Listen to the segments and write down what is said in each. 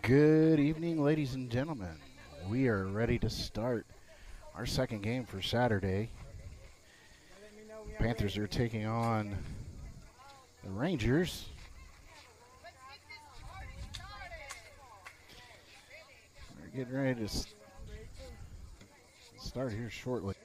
Good evening, ladies and gentlemen. We are ready to start our second game for Saturday. Panthers are taking on the Rangers. We're getting ready to start here shortly.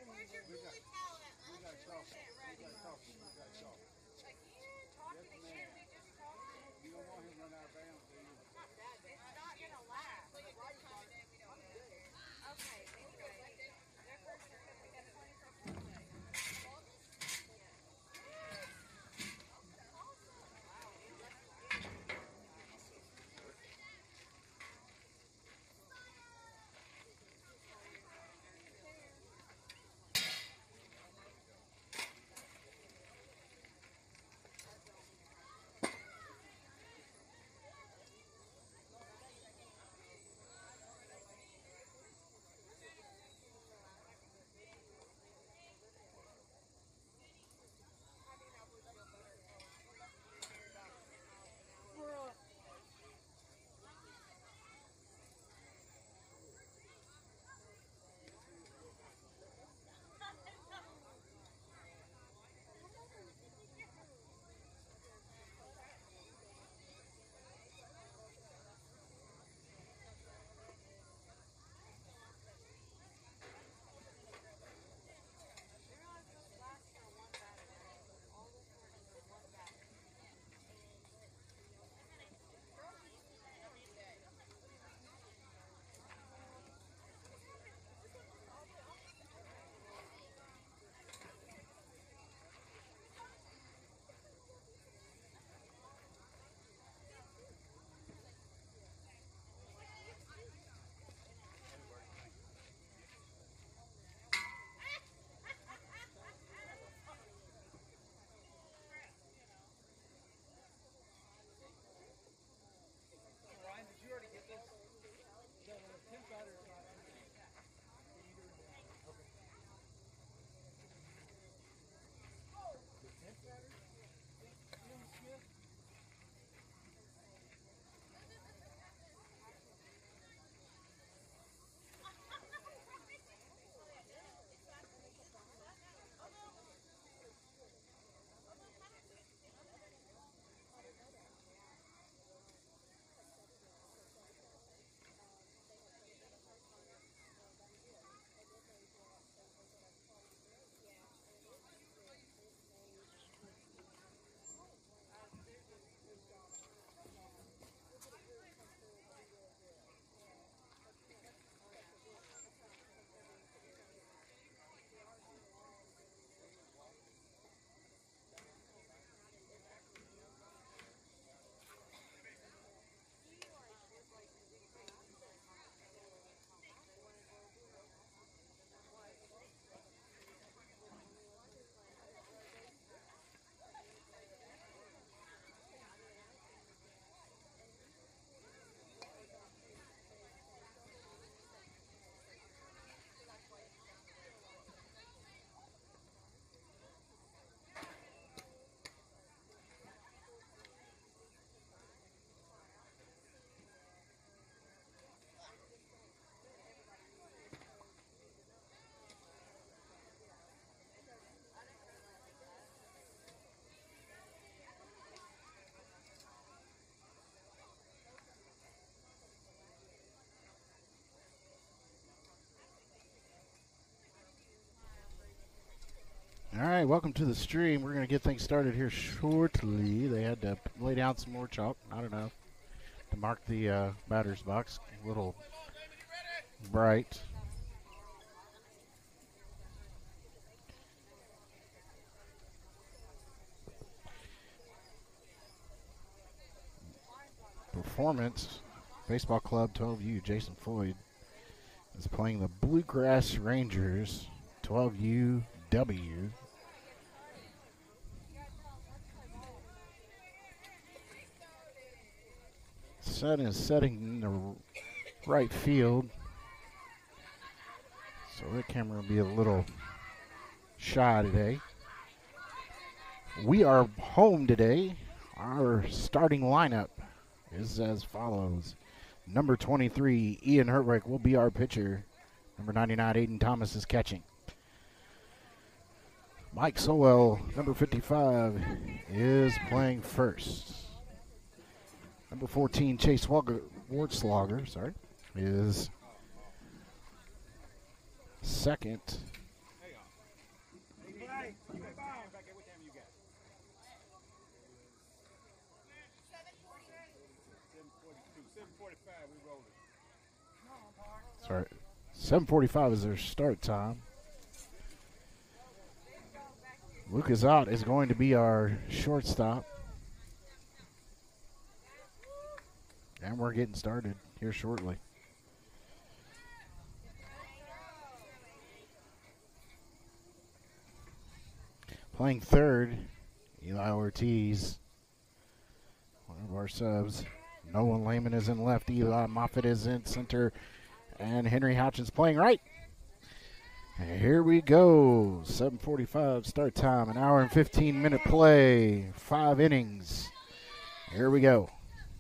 All right, welcome to the stream. We're going to get things started here shortly. They had to lay down some more chalk, not enough, to mark the batter's box. A little bright. Performance, Baseball Club 12U, Jason Floyd is playing the Bluegrass Rangers, 12UW. Sun is setting in the right field, so that camera will be a little shy today. We are home today. Our starting lineup is as follows. Number 23, Ian Hertwig, will be our pitcher. Number 99, Aiden Thomas, is catching. Mike Sowell, number 55, is playing first. Number 14, Chase Wartslogger, is second. Sorry, 7:45 is their start time. Lucas Ott is going to be our shortstop. And we're getting started here shortly. Playing third, Eli Ortiz, one of our subs. Nolan Lehman is in left, Eli Moffitt is in center, and Henry Houchins playing right. And here we go, 7:45 start time, an hour and 15-minute play, 5 innings. Here we go.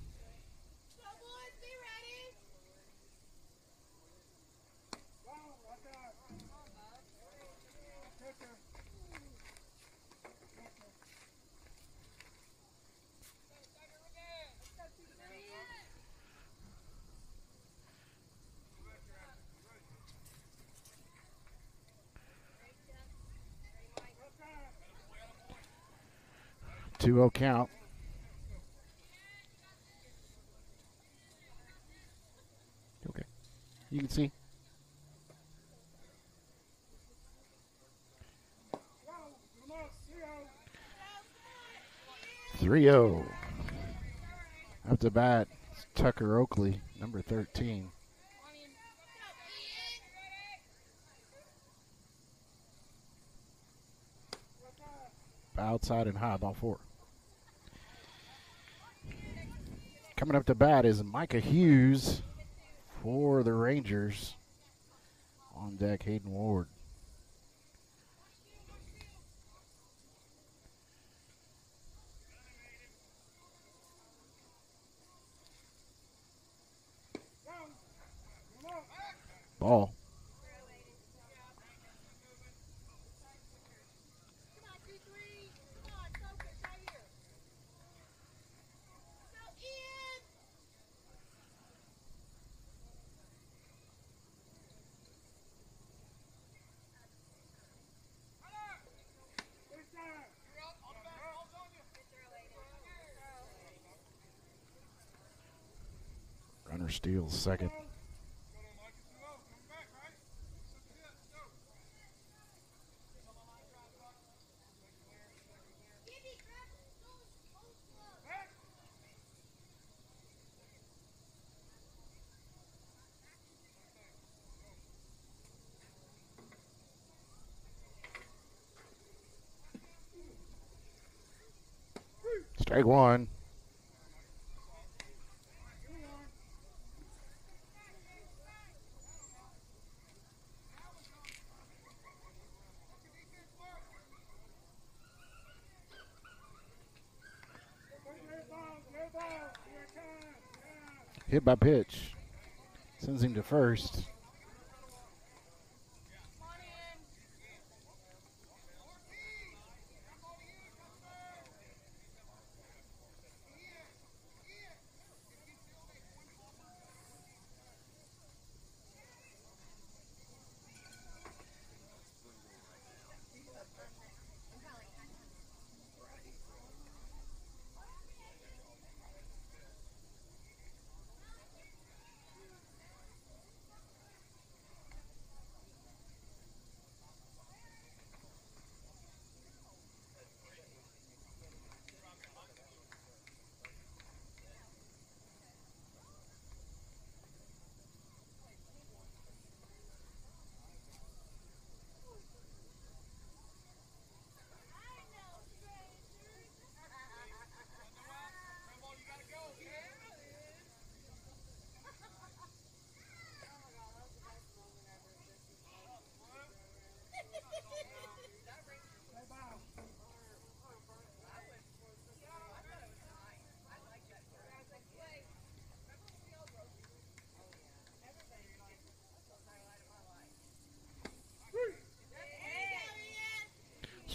Two-0 count. Okay, you can see. 3-0. Up to bat, Tucker Oakley, number 13. Outside and high, ball 4. Coming up to bat is Micah Hughes for the Rangers. On deck, Hayden Ward. Ball. Runner steals second. Strike one. Hit by pitch. Sends him to first.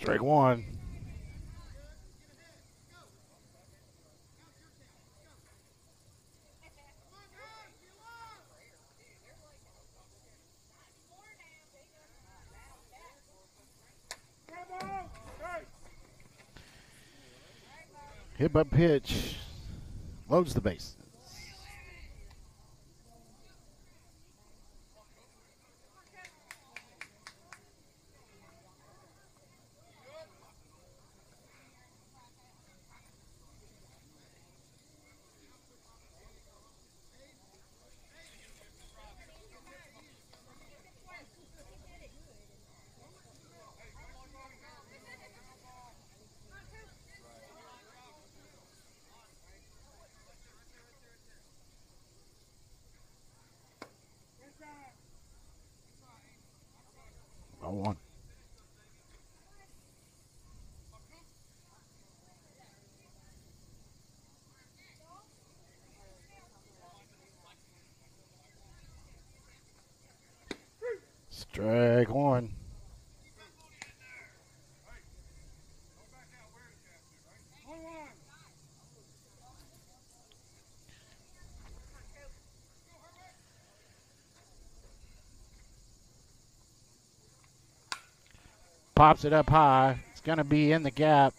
Strike one. Hit by pitch. Loads the base. Ball one. Strike one. Pops it up high. It's going to be in the gap.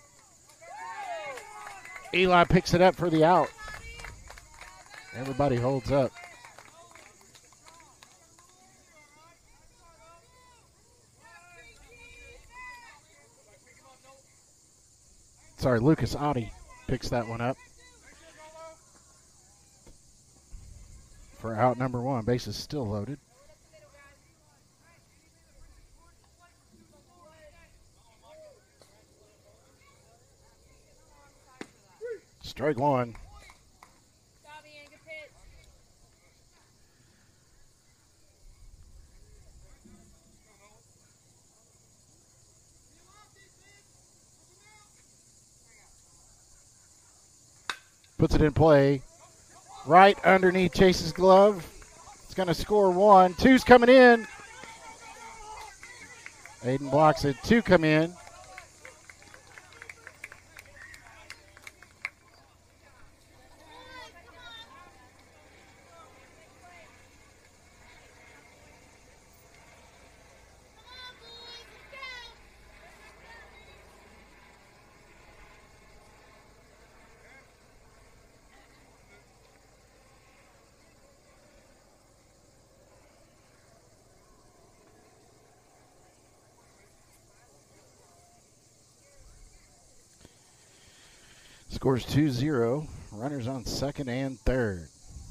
Eli picks it up for the out. Everybody holds up. Sorry, Lucas Oddie picks that one up for out number one. Base is still loaded. Strike one. Puts it in play. Right underneath Chase's glove. It's going to score one. Two's coming in. Aiden blocks it. Two come in. Scores 2-0. Runners on second and third.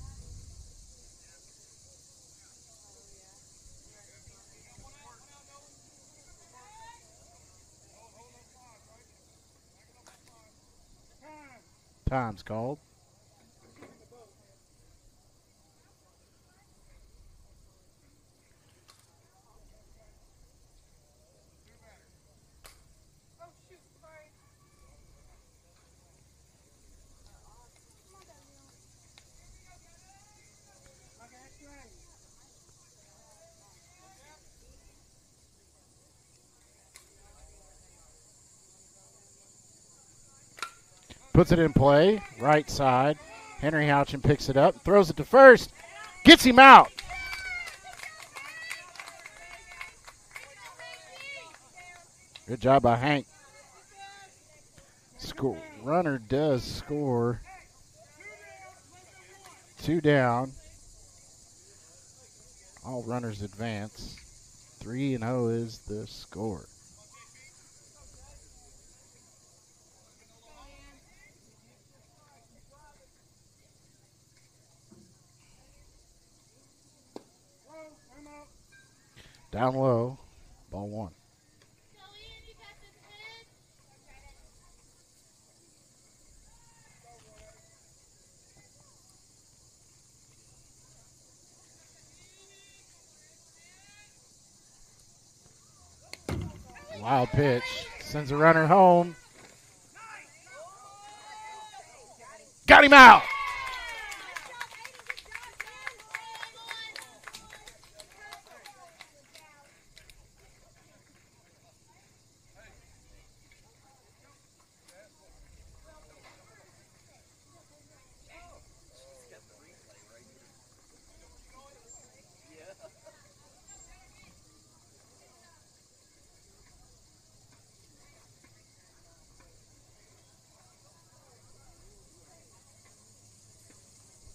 Time's called. Puts it in play, right side. Henry Houchin picks it up, throws it to first, gets him out. Good job by Hank. Runner does score. 2 down. All runners advance. 3-0 is the score. Down low, ball one. Wild pitch, sends a runner home. Got him out.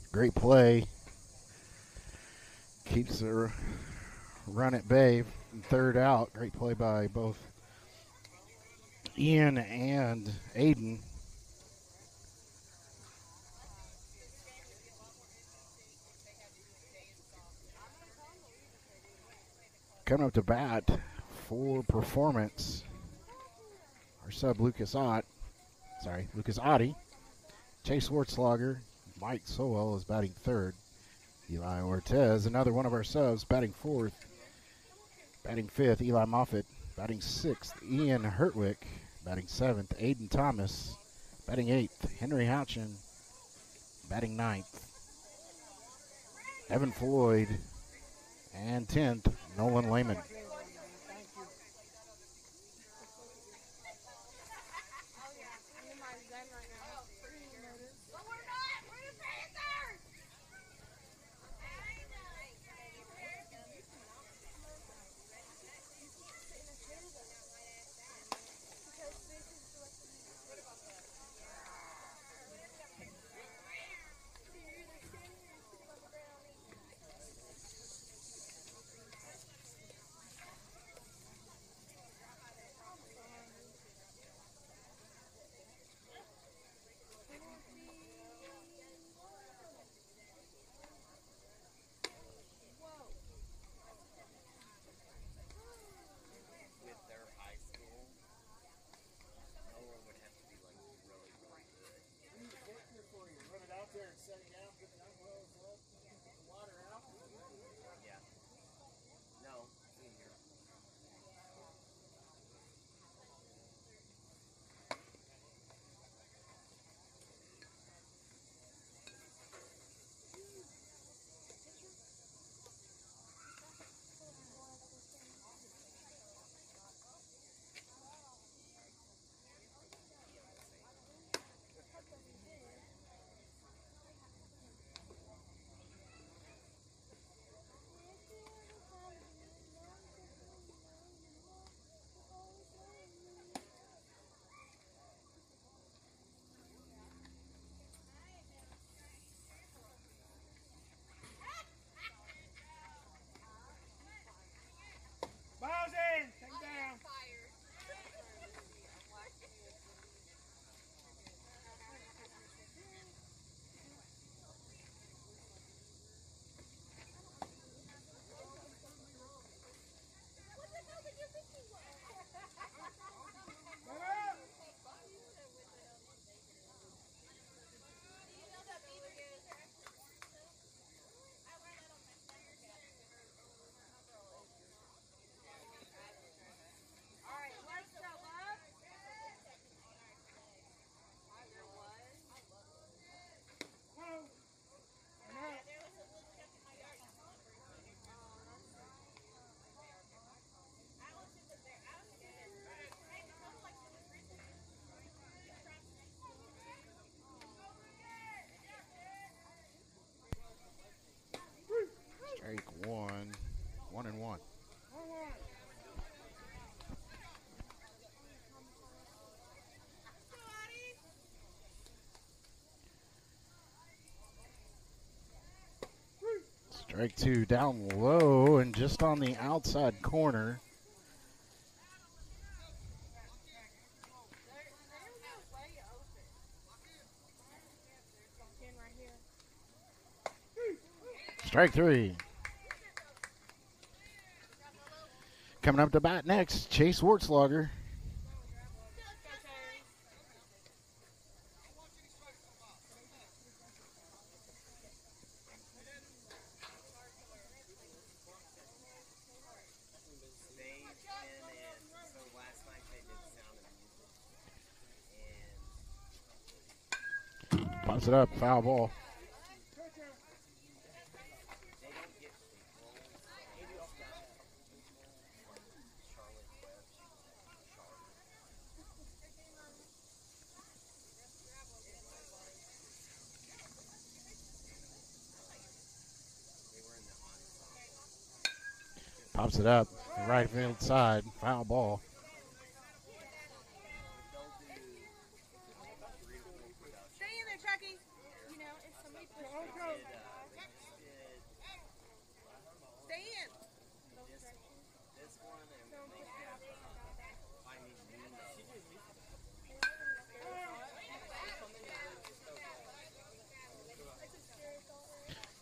Great play. Keeps the run at bay. Third out. Great play by both Ian and Aiden. Coming up to bat for Performance, our sub Lucas Oddie. Chase Schwartzlager, Mike Sowell is batting third. Eli Ortez, another one of our subs, batting fourth. Batting fifth, Eli Moffitt. Batting sixth, Ian Hertwick. Batting seventh, Aiden Thomas. Batting eighth, Henry Houchin. Batting ninth, Evan Floyd. And 10th, Nolan Lehman. Strike one. 1-1. Strike two down low and just on the outside corner. Strike three. Coming up to bat next, Chase Schwartzlager. Pops it up, foul ball. Pops it up, right field side, foul ball. Stay in there, Chucky. You know, if somebody pushes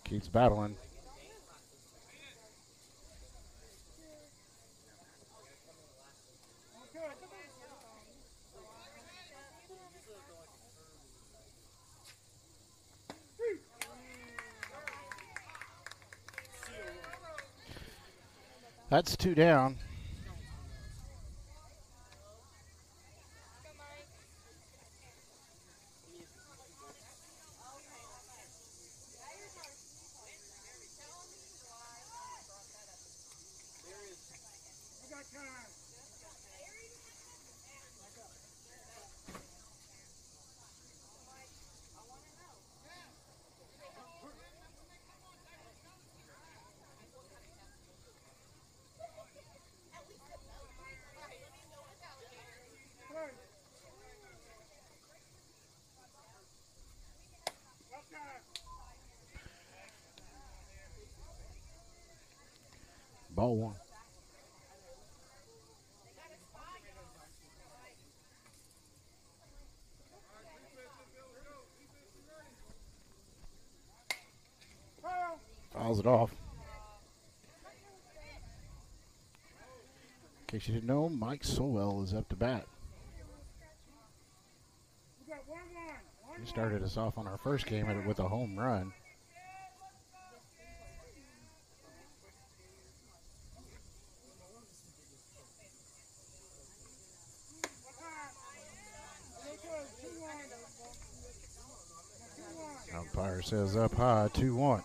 Keeps battling. That's 2 down. Ball 1. Fouls it off. In case you didn't know, Mike Sowell is up to bat. He started us off on our first game with a home run. Umpire says up high, 2-1.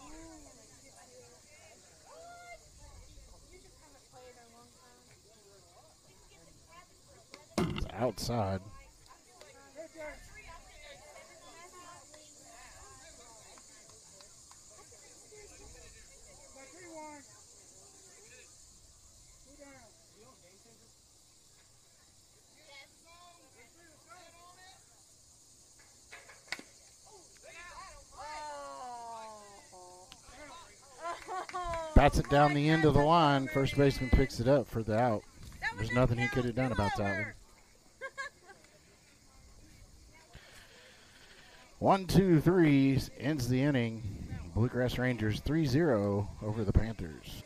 It's outside. Bats it down the end of the line. First baseman picks it up for the out. There's nothing he could have done about that one. 1, 2, 3 ends the inning. Bluegrass Rangers 3-0 over the Panthers.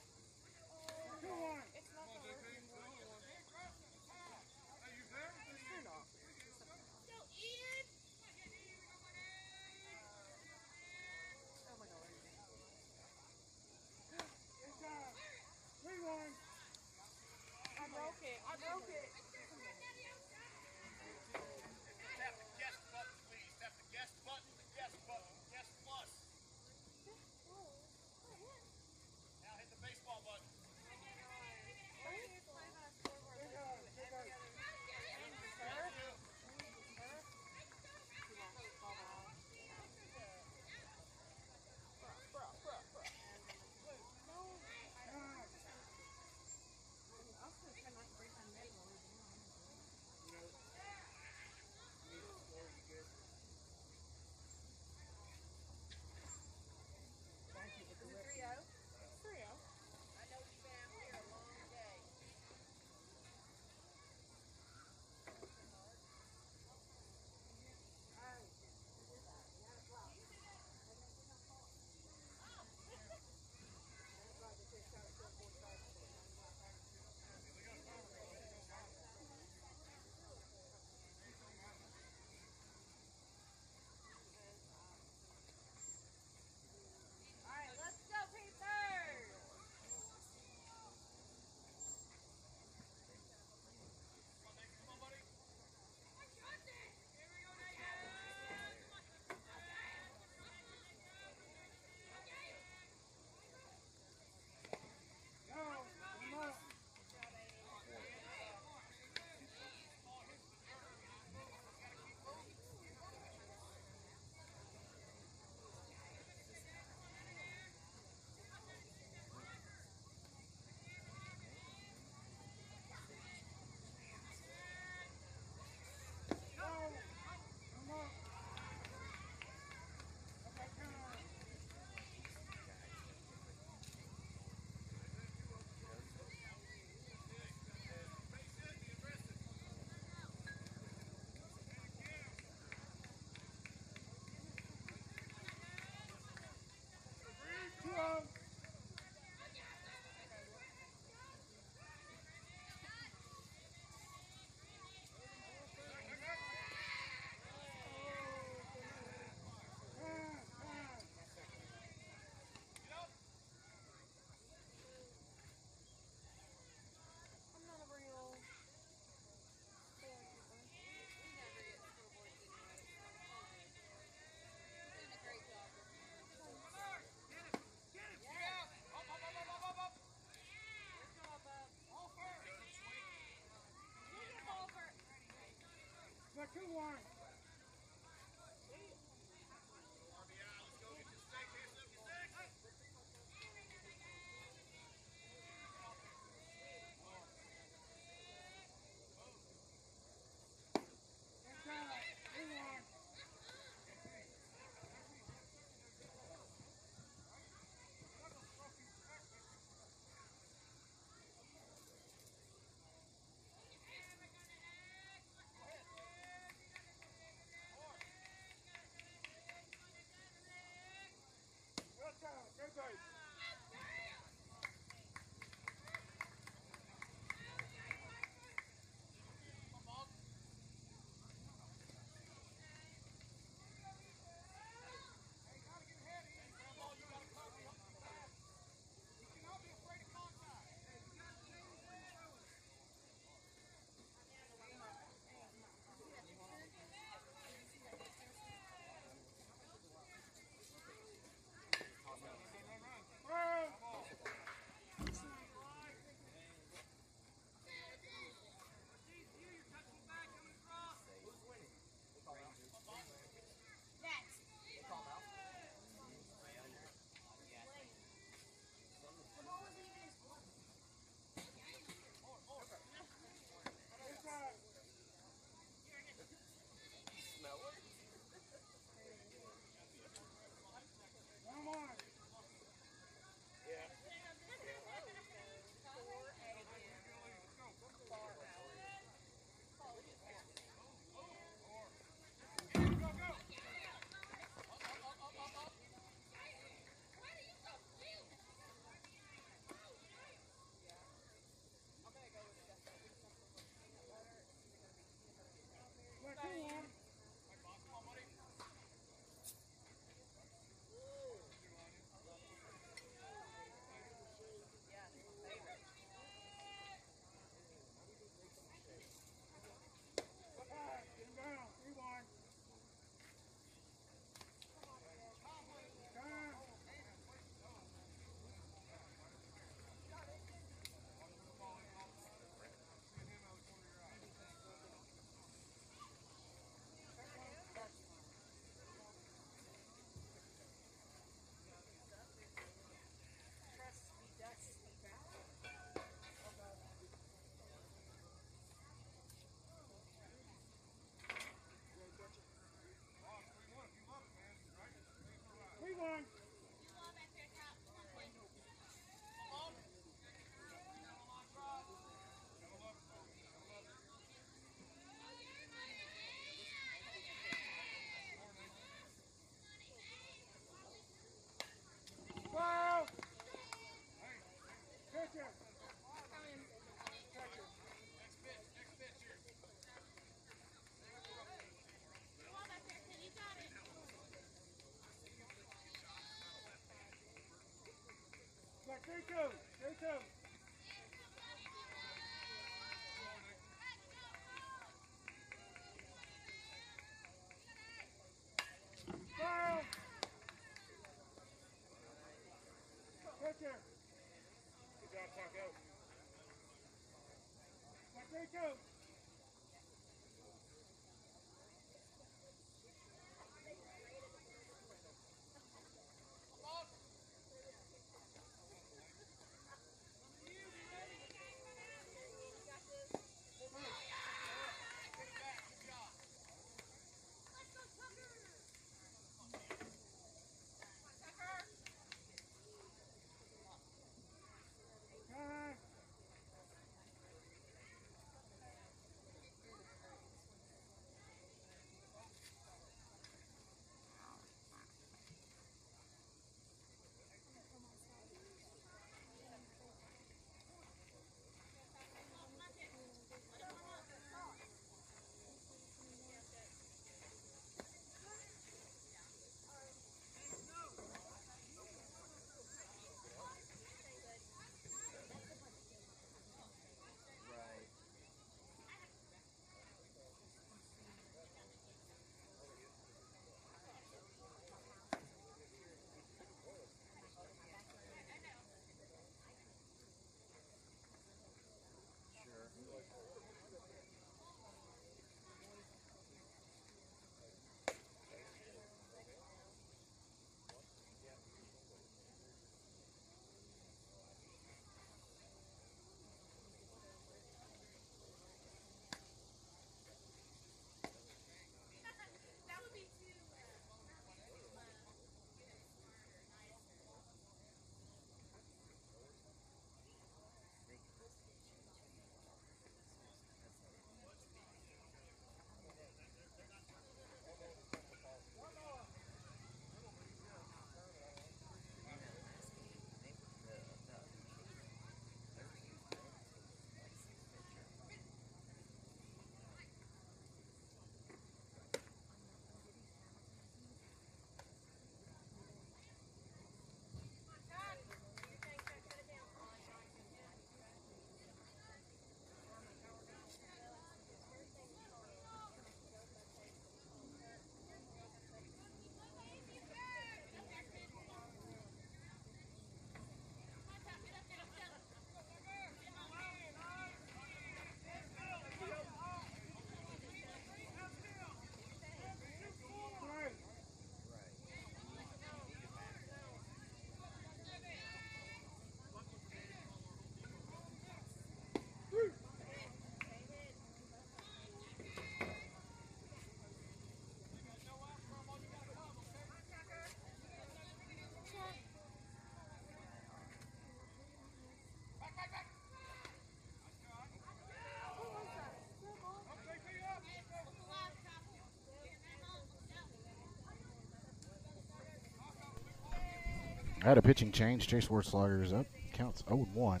I had a pitching change. Chase Wartslager is up. Counts 0-1.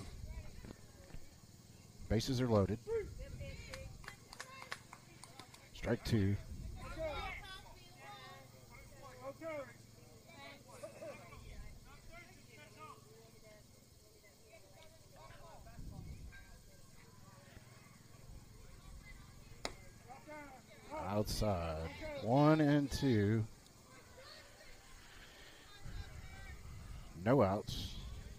Bases are loaded. Strike two. Outside. 1-2. No outs.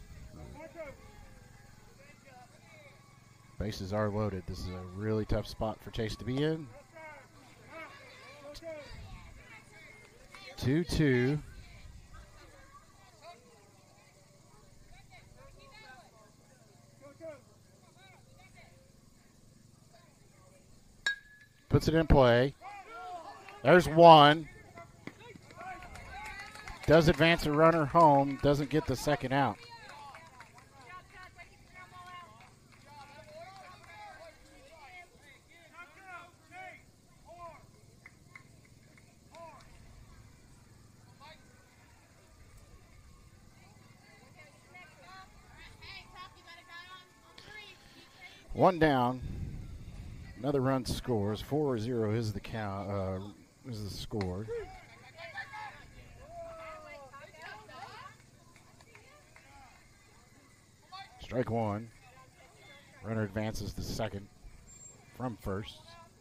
Bases are loaded. This is a really tough spot for Chase to be in. 2-2. Puts it in play. There's one. Does advance a runner home. Doesn't get the second out. One down. Another run scores. 4-0 is the count. Is the score. Strike one. Runner advances to second from first.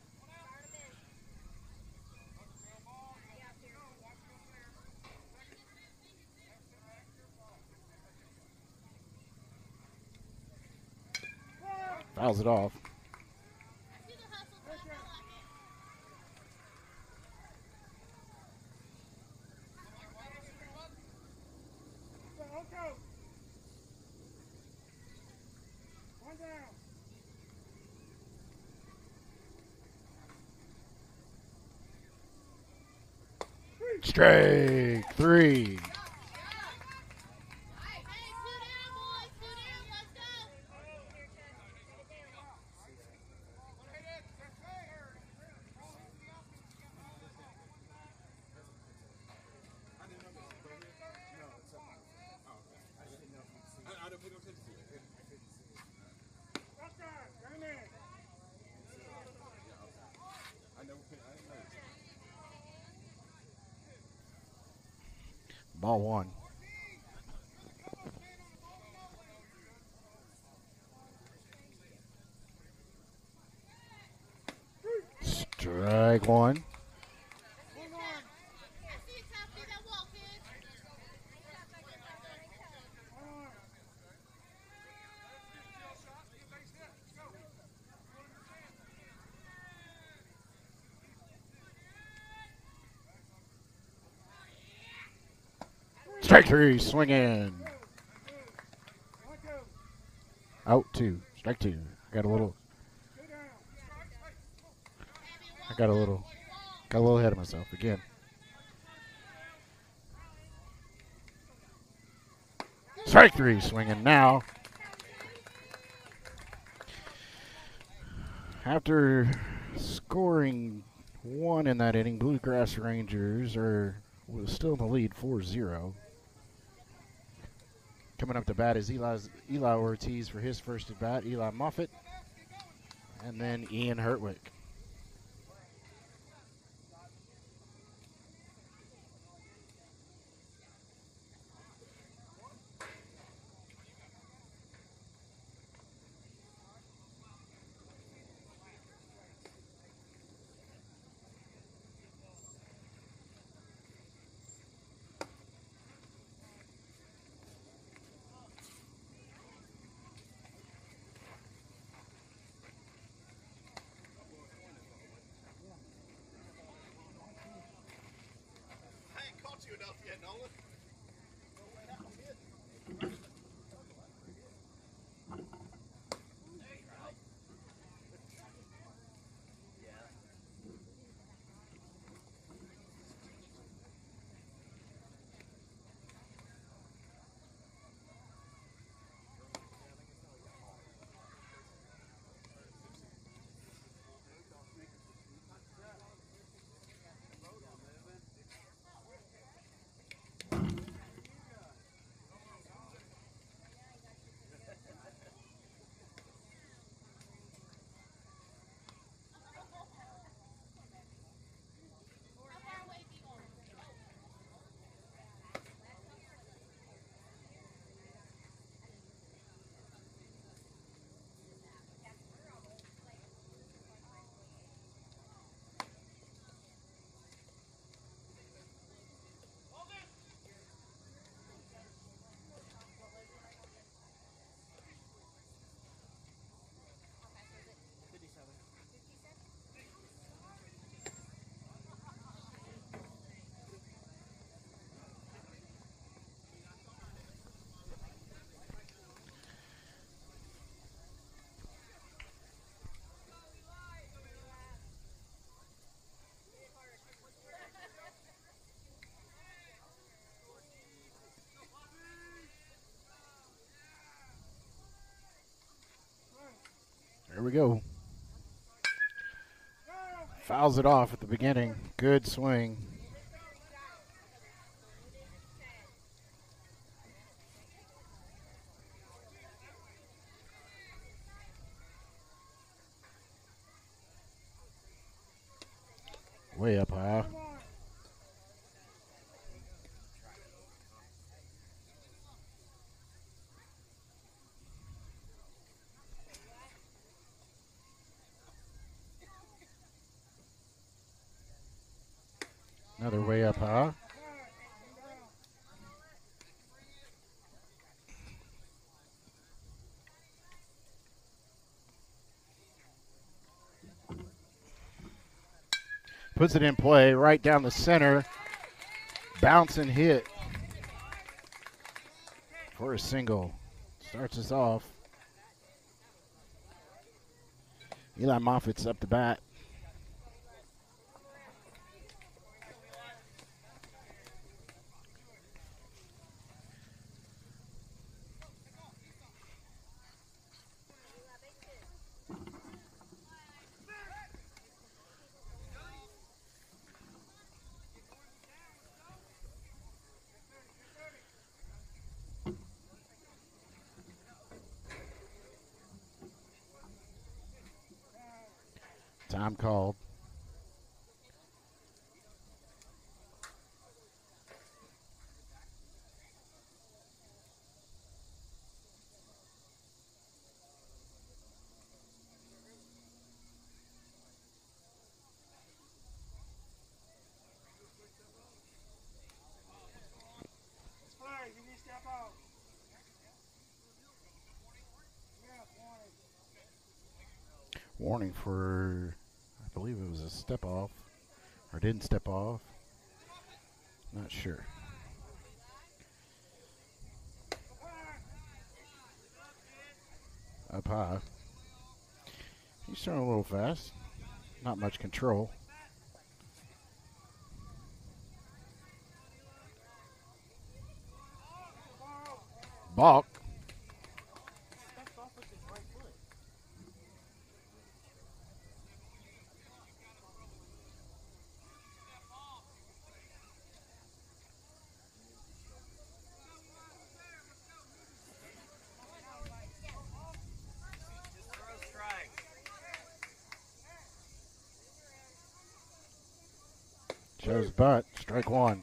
Fouls it off. Strike three. Ball one. Strike one. Strike three, swinging. Out two. Strike two. I got a little ahead of myself again. Strike three, swinging now. After scoring one in that inning, Bluegrass Rangers was still in the lead 4-0. Coming up to bat is Eli Ortiz for his first at bat, Eli Moffitt, and then Ian Hertwick. There we go. Fouls it off at the beginning. Good swing. Way up high. Puts it in play right down the center. Bounce and hit for a single. Starts us off. Eli Moffitt's up to bat. Time called. Warning for, I believe it was a step off, or didn't step off. Not sure. Up high. He's throwing a little fast. Not much control. Balk. Shows butt. Strike one.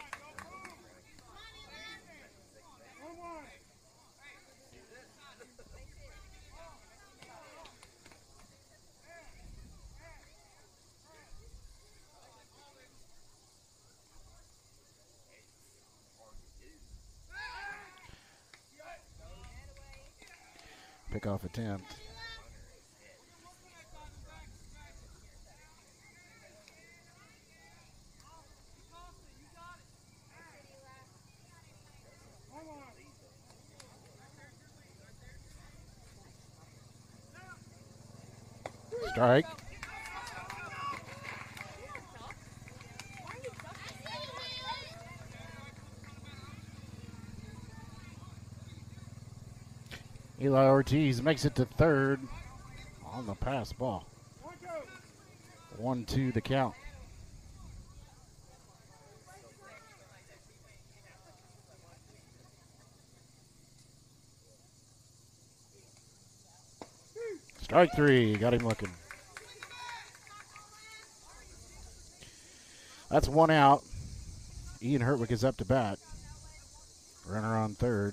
Pickoff attempt. Strike. Eli Ortiz makes it to third on the pass ball. 1-2 the count. Strike three. Got him looking. That's one out. Ian Hertwick is up to bat. Runner on third.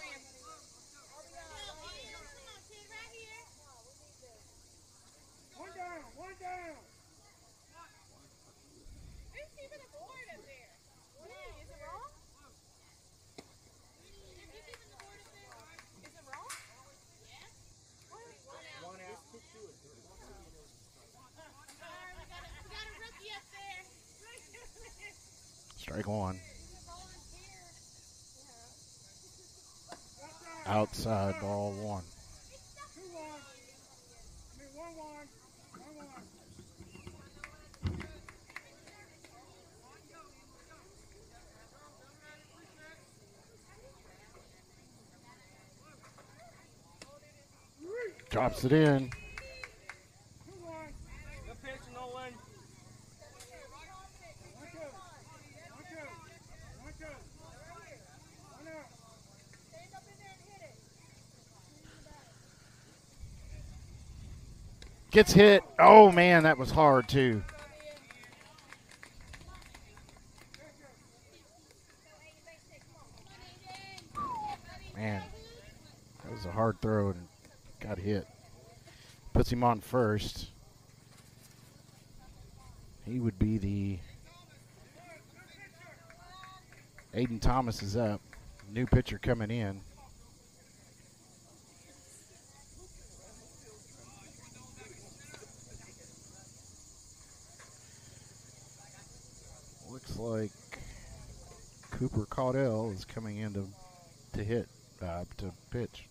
Strike one. Outside, ball one. Drops it in. Gets hit. Oh, man, that was hard, too. Man, that was a hard throw and got hit. Puts him on first. He would be the... Aiden Thomas is up. New pitcher coming in. like Cooper Caudell is coming in to hit, to pitch.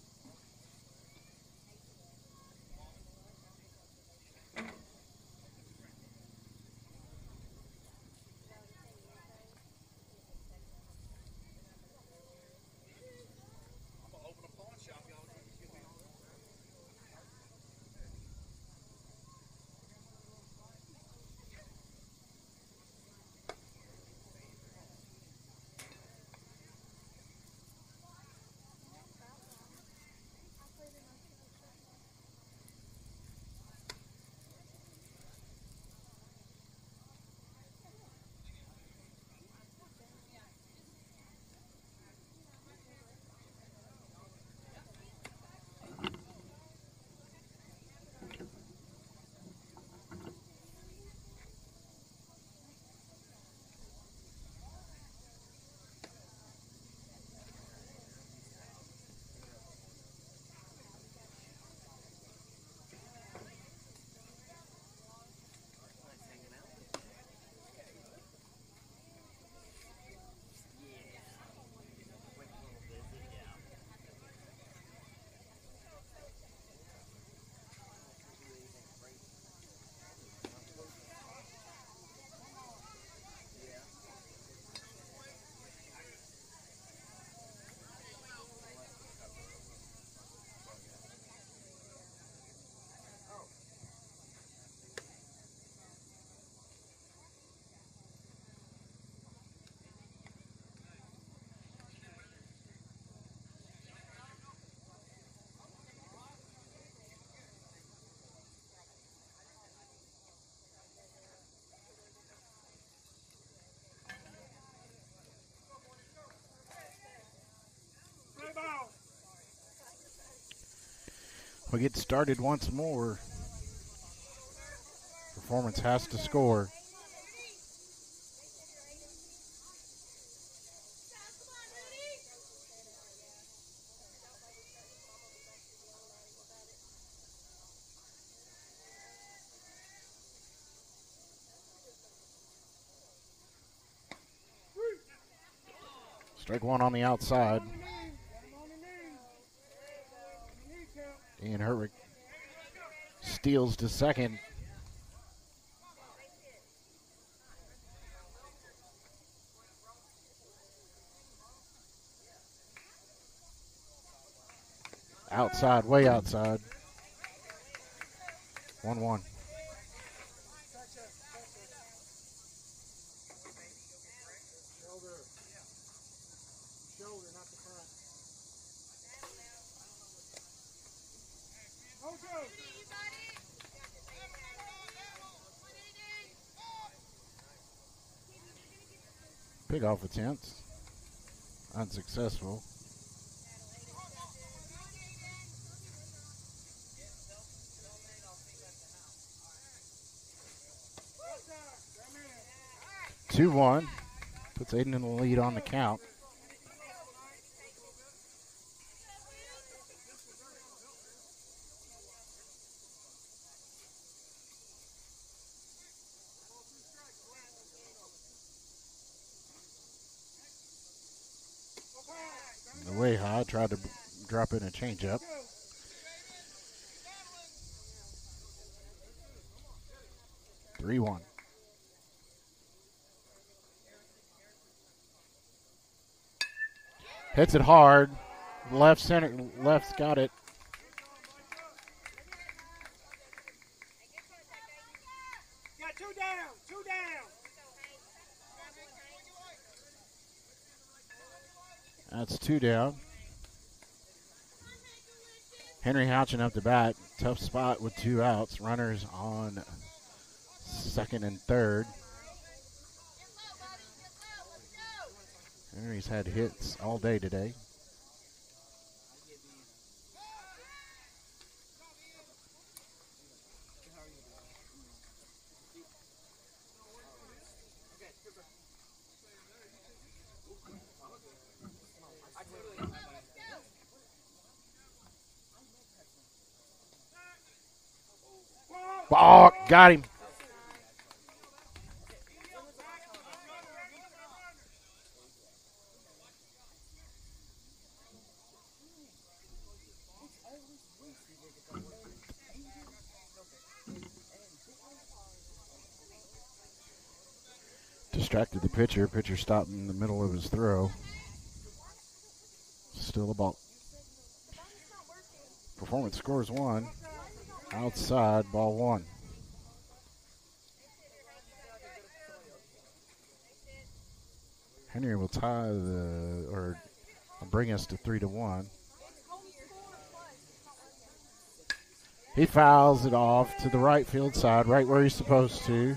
We get started once more. Performance has to score. Strike one on the outside. Ian Herrick steals to second. Outside, way outside. 1-1. Pickoff attempts. Unsuccessful. Two one. Puts Aiden in the lead on the count. Way high, tried to drop in a changeup. Three one. Hits it hard. Left center, left's got it. Got two down, two down. That's two down. Henry Houchin up to bat. Tough spot with two outs. Runners on second and third. Henry's had hits all day today. Oh, got him. Distracted the pitcher. Pitcher stopped in the middle of his throw. Still a ball. Performance scores 1. Outside, ball 1. Henry will tie or bring us to 3-1. He fouls it off to the right field side, right where he's supposed to.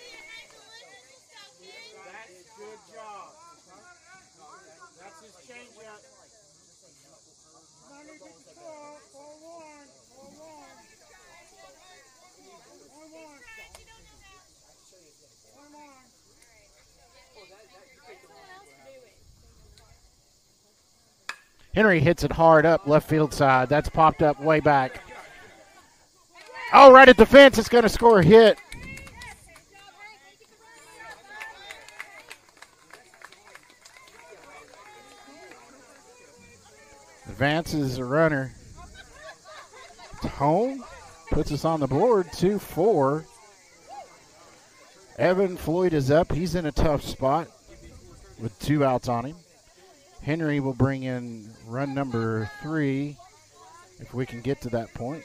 Henry hits it hard up left field side. That's popped up way back. Oh, right at the fence. It's going to score a hit. Advances a runner. It's home. Puts us on the board. 2-4. Evan Floyd is up. He's in a tough spot with 2 outs on him. Henry will bring in run number 3 if we can get to that point.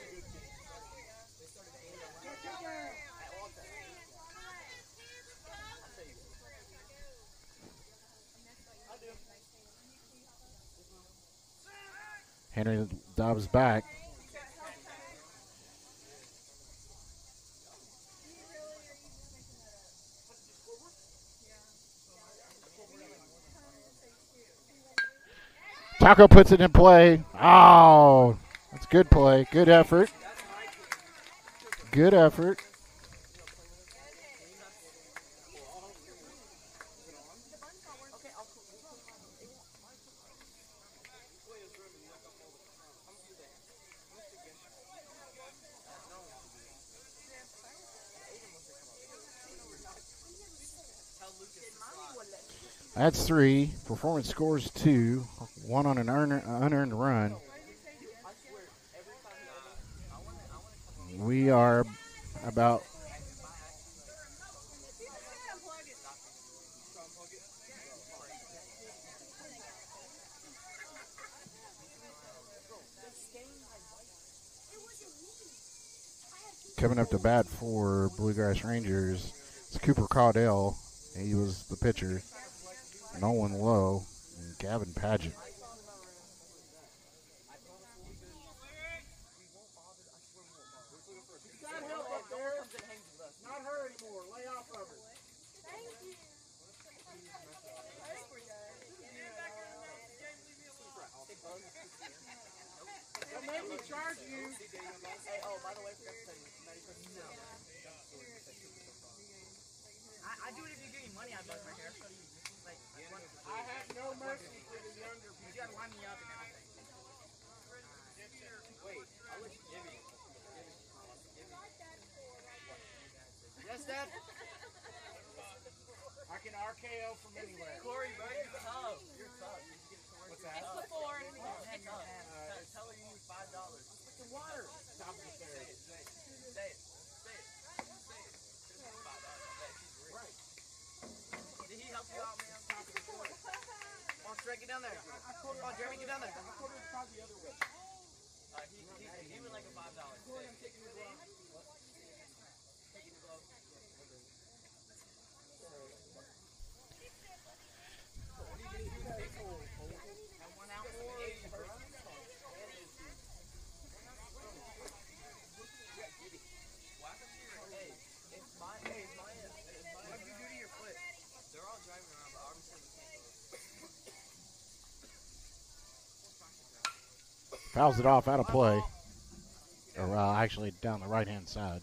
Henry dives back. Taco puts it in play. Oh, that's good play. Good effort. Good effort. That's 3. Performance scores 2. 1 on an unearned run. We are about coming up to bat for Bluegrass Rangers. It's Cooper Caudell. He was the pitcher. Nolan Lowe and Gavin Paget. Not her anymore. Lay off of her. Don't make me charge you. Hey, oh, by the way, I forgot to tell you. No. I do it if you give me money. I bust my hair. I have no mercy for the younger people. You gotta line me up and everything. Wait, I'll let you give me. Yes, Dad? I can RKO from anywhere. Corey, bro, you're tough. You're tough. What's that? It's the Ford. Tell her you need $5. What's the water? Top of the stairs. Say it. Right. Did he help you out, man? Come on, Trey, get down there. Come on, Jeremy, get down there. I quartered probably the other way. He would like a $5. Corey, I'm taking your glove. Taking the glove. Have 1 out for the 80, bro. Hey, it's my. What did you do to your foot? They're all driving around, but obviously we can't go. Fouls it off out of play. Or actually down the right-hand side.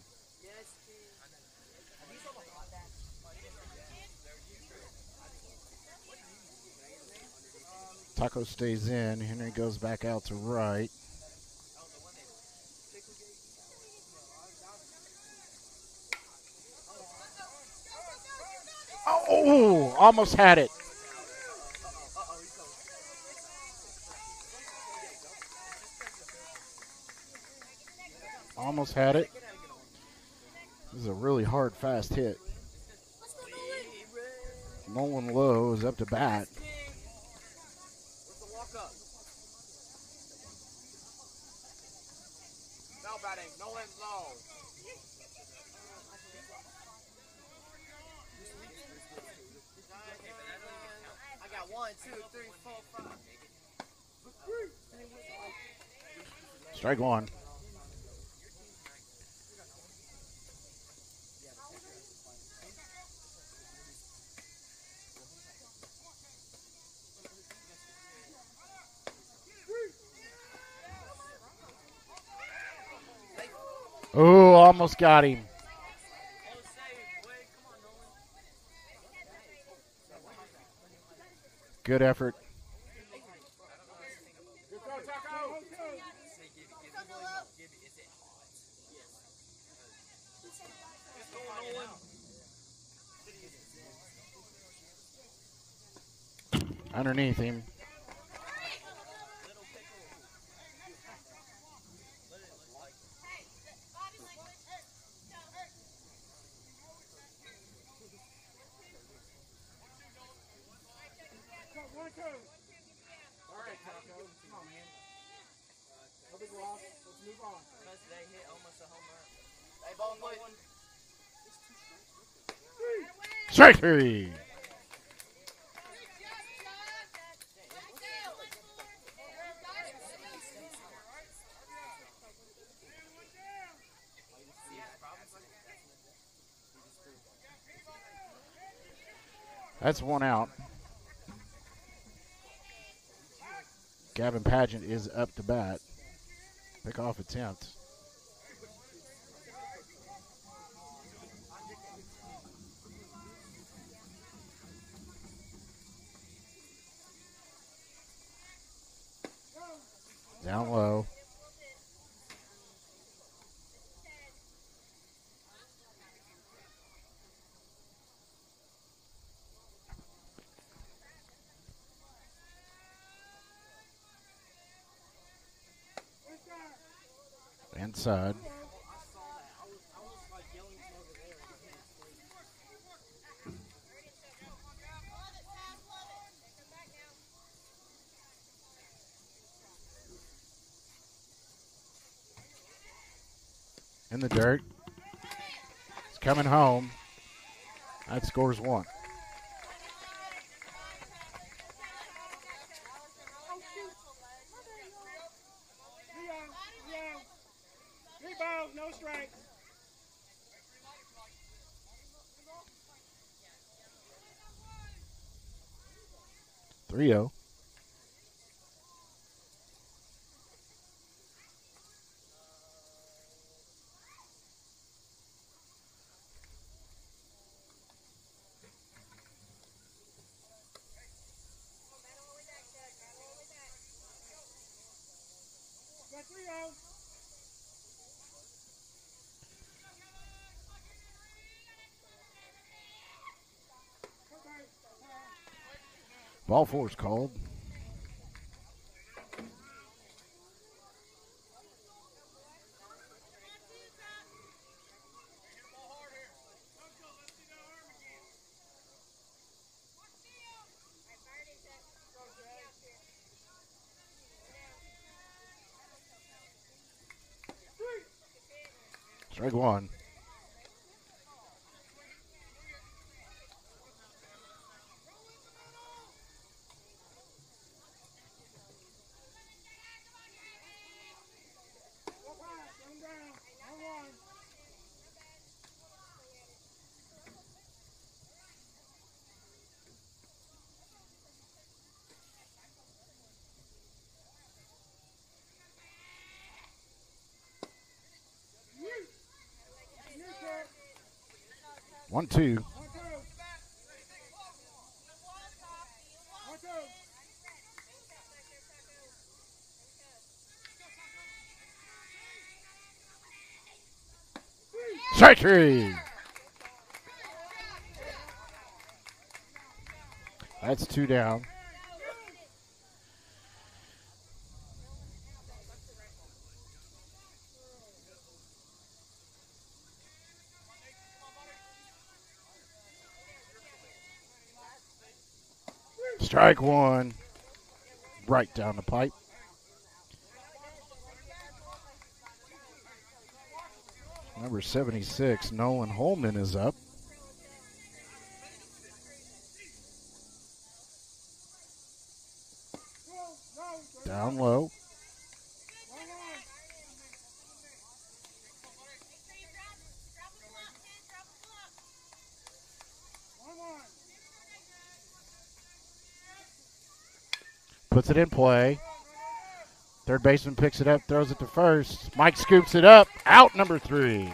Taco stays in. Henry goes back out to right. Oh, almost had it. Almost had it. This is a really hard, fast hit. Nolan Lowe is up to bat. Where's the walk up? Foul batting. Nolan Lowe. I got 1, 2, 3, 4, 5. Strike one. Oh, almost got him. Good effort. Good throw, Taco. Underneath him. All right, Taco. Come on, man. No big loss. Let's move on. Because they hit almost a home run. Hey, ball one. Strike three. That's one out. Gavin Pageant is up to bat. Pick off attempt. Down low. Inside. In the dirt. It's coming home. That scores one. Three balls, no strikes. Three-0. Got 3-0. Ball four is called. Strike one. One, two. Strike three. That's two down. Strike one. Right down the pipe. Number 76, Nolan Holman, is up. Down low. Puts it in play. Third baseman picks it up, throws it to first. Mike scoops it up. Out number 3.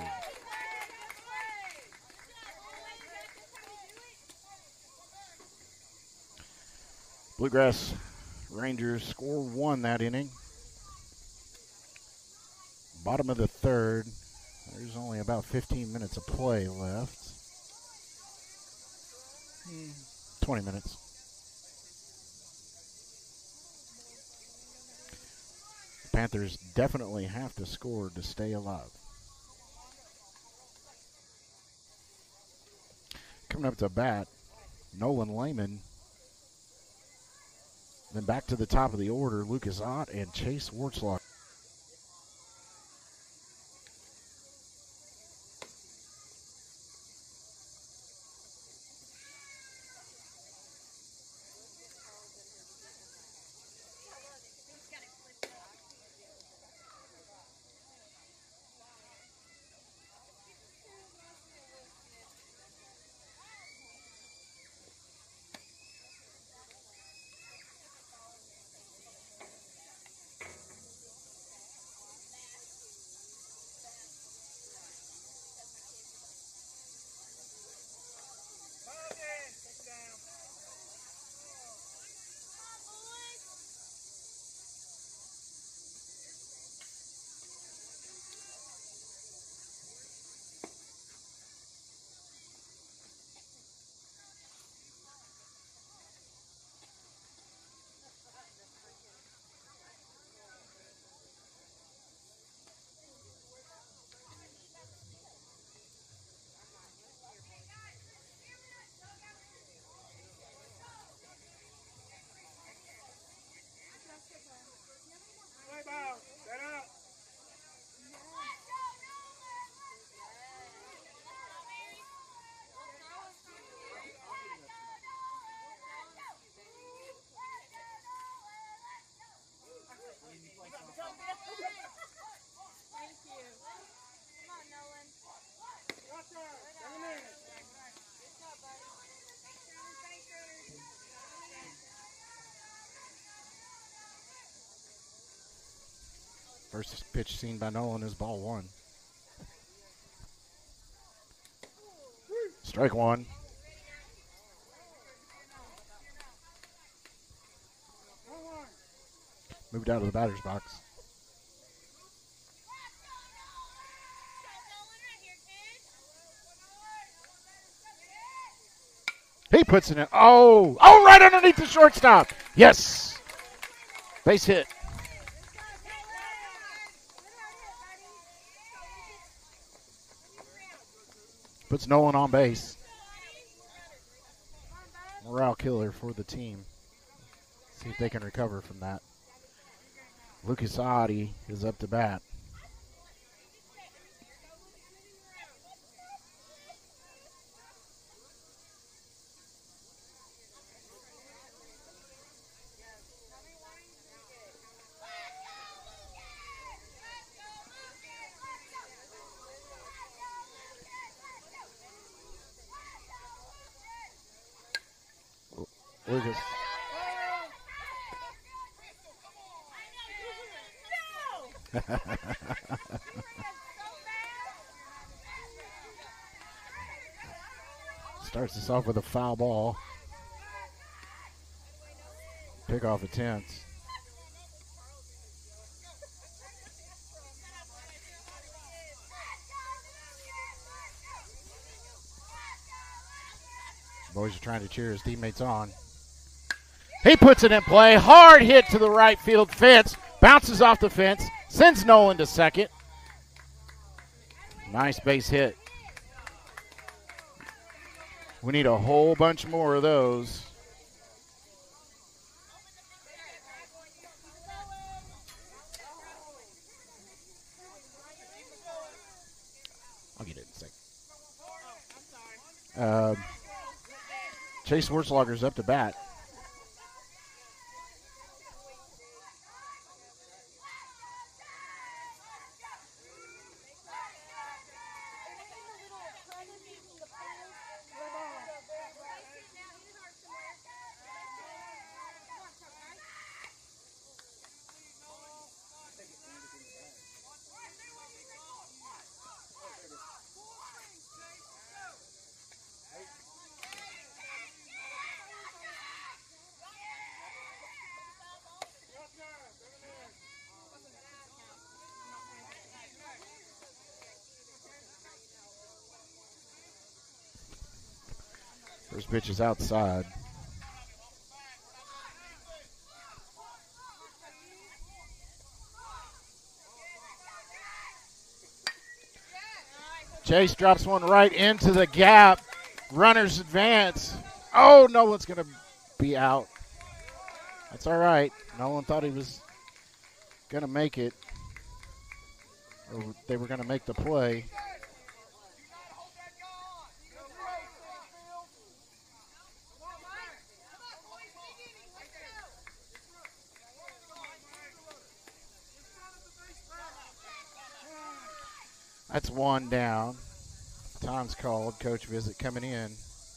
Bluegrass Rangers score 1 that inning. Bottom of the third. There's only about 15 minutes of play left. 20 minutes. Panthers definitely have to score to stay alive. Coming up to bat, Nolan Lehman. Then back to the top of the order, Lucas Ott and Chase Wartzlock. First pitch seen by Nolan is ball 1. Strike 1. Moved out of the batter's box. He puts it in. Oh, right underneath the shortstop. Yes. Base hit. Puts Nolan on base. Morale killer for the team. See if they can recover from that. Lucas Oddie is up to bat. Lucas. Starts us off with a foul ball. Pick off attempts. Boys are trying to cheer his teammates on. He puts it in play. Hard hit to the right field fence. Bounces off the fence. Sends Nolan to second. Nice base hit. We need a whole bunch more of those. I'll get it in a second. Chase Wurzlager's up to bat. First pitch is outside. Chase drops one right into the gap. Runners advance. Oh, Nolan's going to be out. That's all right. Nolan thought he was going to make it, or they were going to make the play. That's one down. Time's called. Coach visit coming in.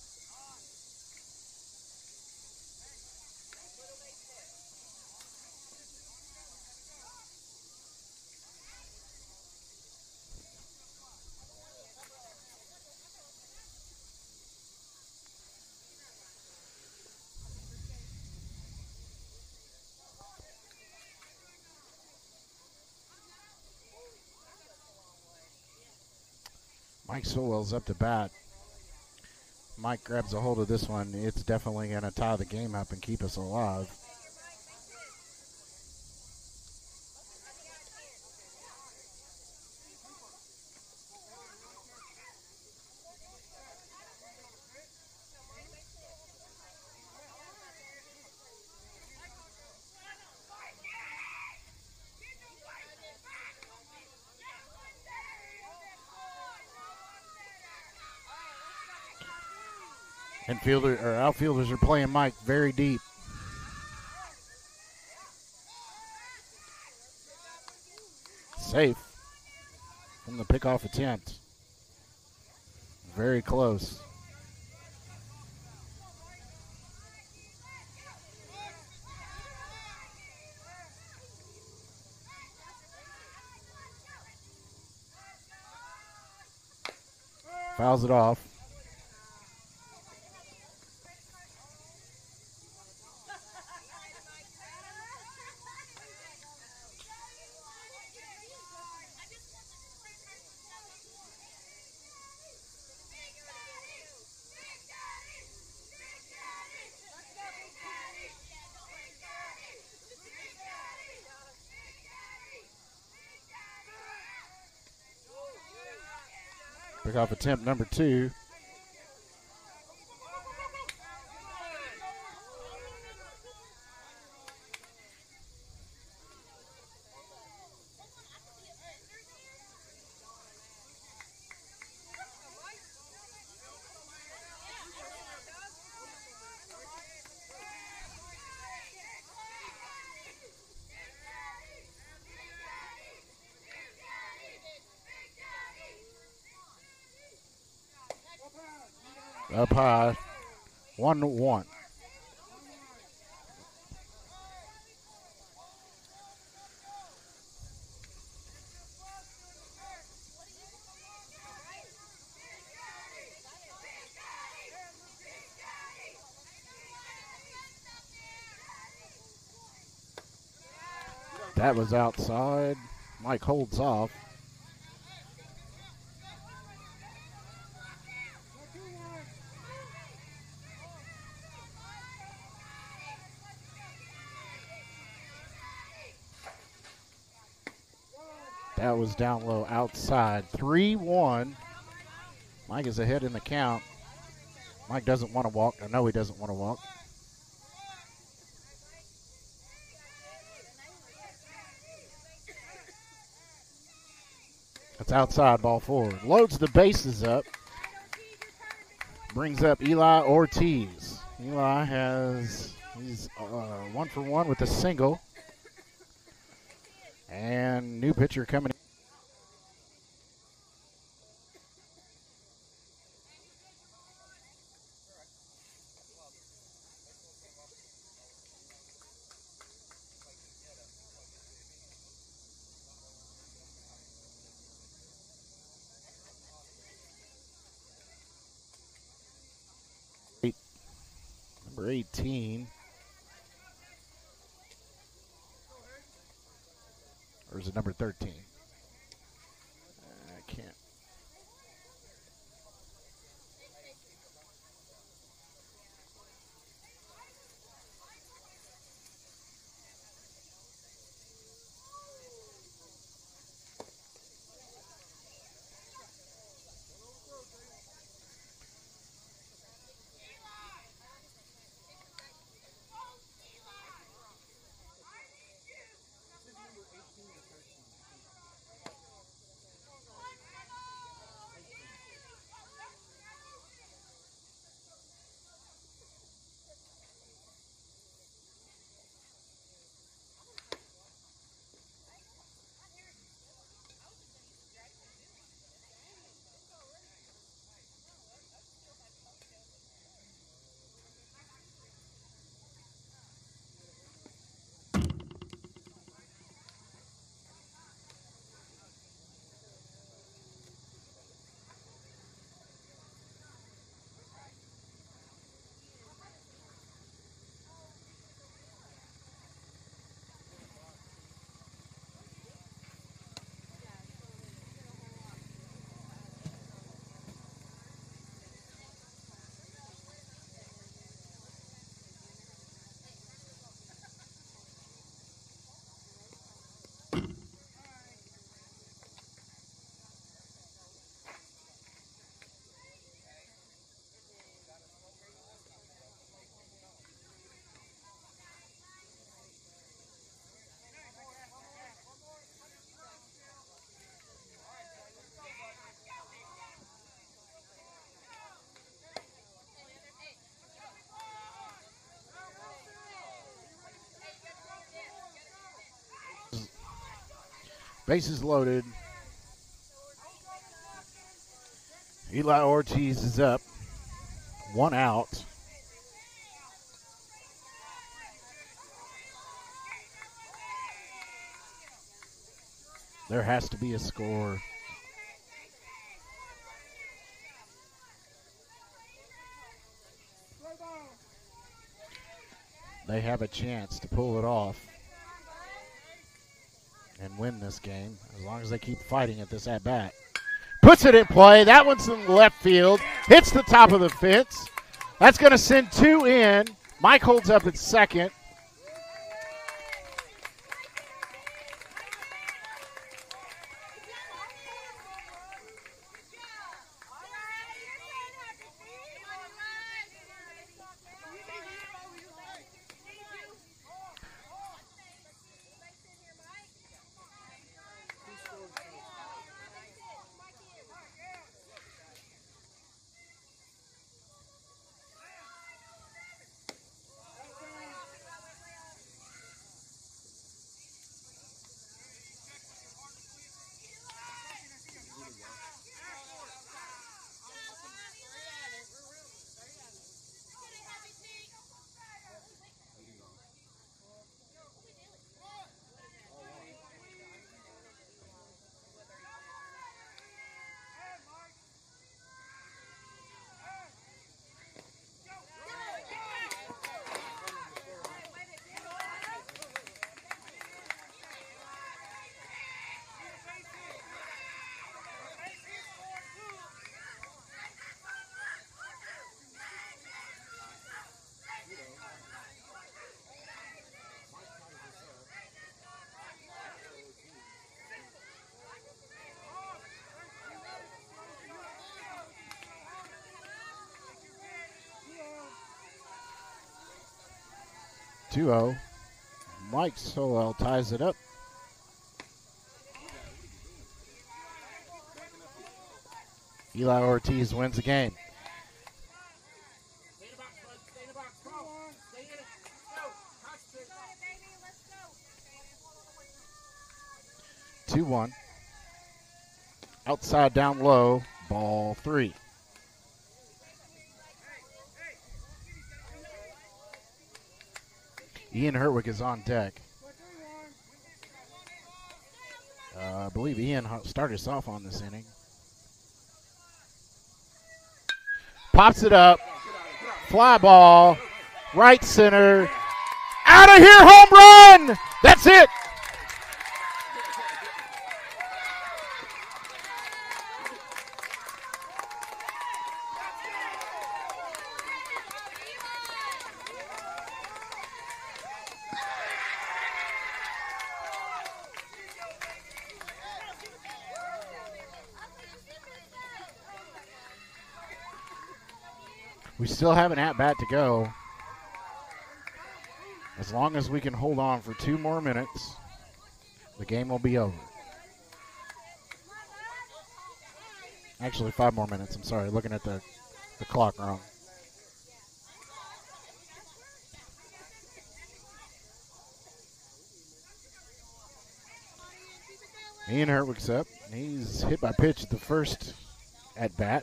Mike Sowell's up to bat. Mike grabs a hold of this one. It's definitely going to tie the game up and keep us alive. Outfielders are playing Mike very deep. Safe from the pickoff attempt. Very close. Fouls it off. Pickoff attempt number 2. Up high, 1-1. That was outside. Mike holds off. That was down low outside. 3-1. Mike is ahead in the count. Mike doesn't want to walk. I know he doesn't want to walk. A It's outside, ball forward. Loads the bases up. Brings up Eli Ortiz. Eli he's 1 for 1 with a single. And new pitcher coming in. Number 18. Or is it number 13? I can't. Bases loaded. Eli Ortiz is up. 1 out. There has to be a score. They have a chance to pull it off and win this game as long as they keep fighting at this at-bat. Puts it in play. That one's in left field. Hits the top of the fence. That's going to send 2 in. Mike holds up at second. Mike Solel ties it up. Eli Ortiz wins the game. Stay in the box, bud. Stay in the box. Come on. Stay in it. Go. Concentrate. 2-1. Outside down low, ball 3. Ian Hertwig is on deck. I believe Ian started us off on this inning. Pops it up. Fly ball. Right center. Out of here, home run! That's it! We still have an at-bat to go. As long as we can hold on for 2 more minutes, the game will be over. Actually, 5 more minutes. I'm sorry, looking at the clock wrong. Ian Hertwig's up. He's hit by pitch at the first at-bat.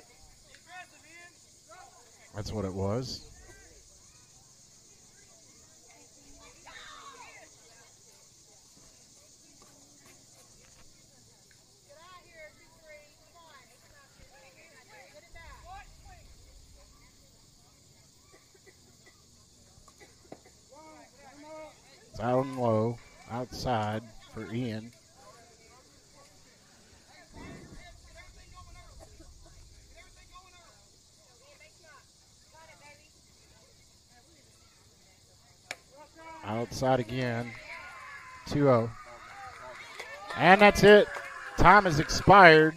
That's what it was. It's out and low, outside for Ian. Outside again, 2-0. And that's it. Time has expired.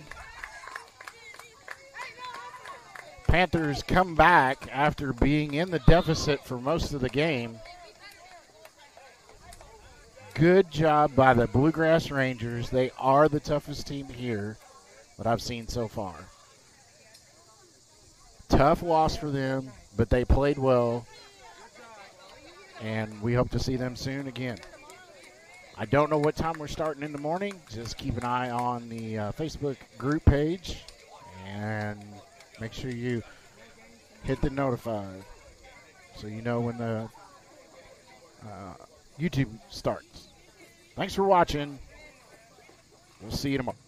Panthers come back after being in the deficit for most of the game. Good job by the Bluegrass Rangers. They are the toughest team here that I've seen so far. Tough loss for them, but they played well. And we hope to see them soon again. I don't know what time we're starting in the morning. Just keep an eye on the Facebook group page and make sure you hit the notify so you know when the YouTube starts. Thanks for watching. We'll see you tomorrow.